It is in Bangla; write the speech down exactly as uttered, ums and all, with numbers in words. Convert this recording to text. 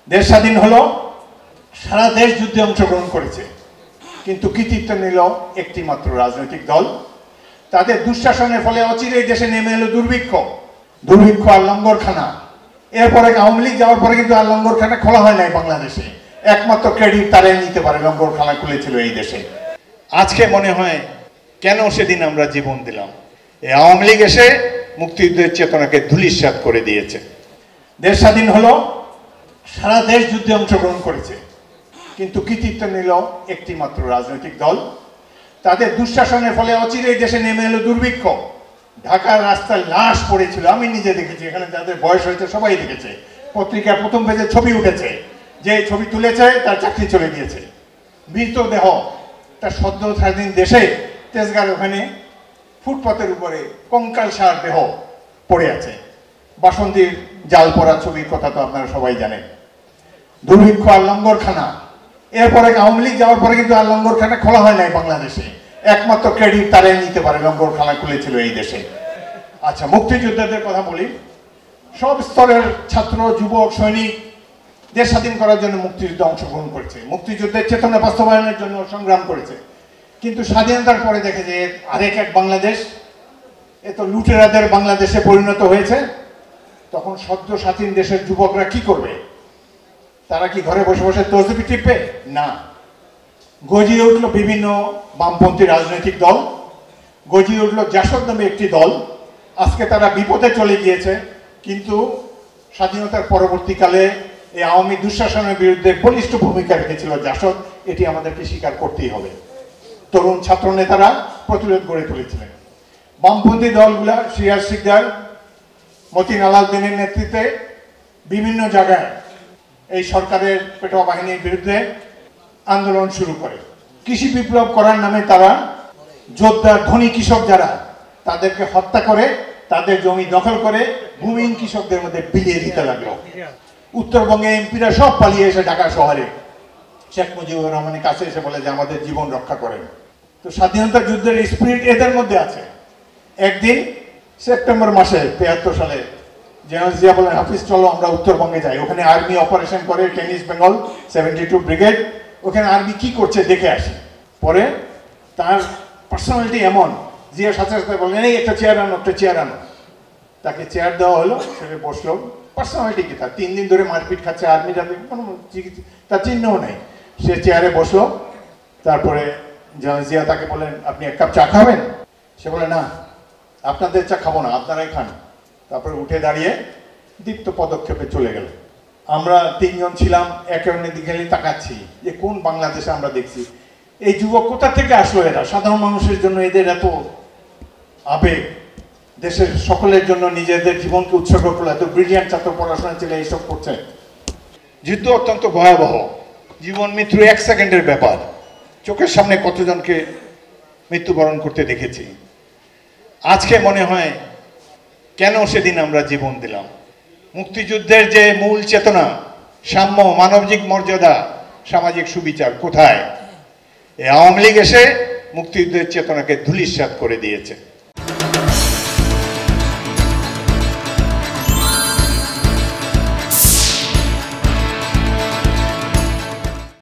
দেশ স্বাধীন হলো, সারা দেশ যুদ্ধে অংশগ্রহণ করেছে, কিন্তু কৃতিত্ব নিল একটি মাত্র রাজনৈতিক দল। তাদের দুঃশাসনের ফলে অচিরেই দেশে নেমে এলো দুর্ভিক্ষ দুর্ভিক্ষ আর লঙ্গরখানা। এরপরে আওয়ামী লীগ যাওয়ার পরে কিন্তু আর লঙ্গরখানা খোলা হয় নাই বাংলাদেশে। একমাত্র ক্রেডিট তারাই নিতে পারে, লঙ্গরখানা খুলেছিল এই দেশে। আজকে মনে হয় কেন সেদিন আমরা জীবন দিলাম। এই আওয়ামী লীগ এসে মুক্তিযুদ্ধের চেতনাকে ধূলিসাৎ করে দিয়েছে। দেশ স্বাধীন হলো, সারা দেশ যুদ্ধে অংশগ্রহণ করেছে, কিন্তু কৃতিত্ব নিল একটি মাত্র রাজনৈতিক দল। তাদের দুঃশাসনের ফলে অচিরেই দেশে নেমে এলো দুর্ভিক্ষ। ঢাকার রাস্তায় লাশ পড়েছিল, আমি নিজে দেখেছি, এখানে যাদের বয়স হয়েছে সবাই দেখেছে। পত্রিকার প্রথম পেজে ছবি উঠেছে, যে ছবি তুলেছে তার চাকরি চলে গিয়েছে। মৃতদেহ তার সদ্য স্বাধীন দেশে তেজগাঁর ওখানে ফুটপাতের উপরে কঙ্কালসার দেহ পড়ে আছে। বাসন্তীর জাল পড়া ছবির কথা তো আপনারা সবাই জানেন। দুর্ভিক্ষ আর লঙ্গরখানা। এরপরে আওয়ামী লীগ যাওয়ার পরে কিন্তু আর লঙ্গরখানা খোলা হয় নাই বাংলাদেশে। একমাত্র ক্রেডিট তারাই নিতে পারে, লঙ্গরখানা খুলেছিল এই দেশে। আচ্ছা, মুক্তিযোদ্ধাদের কথা বলি। সব স্তরের ছাত্র, যুবক, সৈনিক দেশ স্বাধীন করার জন্য মুক্তিযুদ্ধে অংশগ্রহণ করেছে, মুক্তিযুদ্ধের চেতনা বাস্তবায়নের জন্য সংগ্রাম করেছে। কিন্তু স্বাধীনতার পরে দেখে যে আরেক এক বাংলাদেশ, এ তো লুটেরাদের বাংলাদেশে পরিণত হয়েছে। তখন সদ্য স্বাধীন দেশের যুবকরা কি করবে? তারা কি ঘরে বসে বসে তসবিহ টিপবে? না, গজিয়ে উঠল বিভিন্ন বামপন্থী রাজনৈতিক দল, গজিয়ে উঠল জাসদ নামে একটি দল। আজকে তারা বিপদে চলে গিয়েছে, কিন্তু স্বাধীনতার পরবর্তীকালে এই আওয়ামী দুঃশাসনের বিরুদ্ধে বলিষ্ঠ ভূমিকা রেখেছিল জাসদ, এটি আমাদেরকে স্বীকার করতেই হবে। তরুণ ছাত্র নেতারা প্রতিরোধ গড়ে তুলেছিলেন। বামপন্থী দলগুলা সিরাজ শিকদার, মতিন আলাউদ্দিনের নেতৃত্বে বিভিন্ন জায়গায় এই সরকারের পেটোয়া বাহিনীর বিরুদ্ধে আন্দোলন শুরু করে। কৃষি বিপ্লব করার নামে তারা যোদ্ধা ধনী কৃষক যারা, তাদেরকে হত্যা করে তাদের জমি দখল করে ভূমিহীন কৃষকদের মধ্যে বিলিয়ে দিতে লাগলো। উত্তরবঙ্গে এমপিরা সব পালিয়ে এসে ঢাকা শহরে শেখ মুজিবুর রহমানের কাছে এসে বলে যে আমাদের জীবন রক্ষা করেন। তো স্বাধীনতা যুদ্ধের স্পিরিট এদের মধ্যে আছে। একদিন সেপ্টেম্বর মাসে তেহাত্তর সালে জেনারেল জিয়া বলেন, হাফিজ চলো আমরা উত্তরবঙ্গে যাই, ওখানে আর্মি অপারেশন করে টেনিস বেঙ্গল সেভেন্টি টু ব্রিগেড, ওখানে আর্মি কি করছে দেখে আসি। পরে তার পার্সোনালিটি এমন, জিয়া সাথে সাথে বললেন এই একটা চেয়ার আনো, একটা চেয়ার আনো। তাকে চেয়ার দেওয়া হলো, সেটা বসলো। পার্সোনালিটি কি তার? তিন দিন ধরে মারপিট খাচ্ছে আর্মি, কোনো তার চিহ্নও নেই। সে চেয়ারে বসলো। তারপরে জেনারেল জিয়া তাকে বলেন আপনি এক কাপ চা খাবেন? সে বলে না, আপনাদের চা খাবো না, আপনারাই খান। তারপরে উঠে দাঁড়িয়ে দীপ্ত পদক্ষেপে চলে গেল। আমরা তিনজন ছিলাম, একে অন্যের দিকে তাকাচ্ছি যে কোন বাংলাদেশে আমরা দেখছি। এই যুবক কোথা থেকে আসলো? এরা সাধারণ মানুষের জন্য এদের এত আবেগ, দেশের সকলের জন্য নিজেদের জীবনকে উৎসর্গ করলো। এত ব্রিলিয়ান্ট ছাত্র, পড়াশোনা ছেলে এইসব করছে। যুদ্ধ অত্যন্ত ভয়াবহ, জীবন মৃত্যু এক সেকেন্ডের ব্যাপার। চোখের সামনে কতজনকে মৃত্যুবরণ করতে দেখেছি। আজকে মনে হয় কেন সেদিন আমরা জীবন দিলাম। মুক্তিযুদ্ধের যে মূল চেতনা, সাম্য, মানবিক মর্যাদা, সামাজিক সুবিচার কোথায়? এই আওয়ামী লীগ এসে মুক্তিযুদ্ধের চেতনাকে ধূলিসাৎ করে দিয়েছে।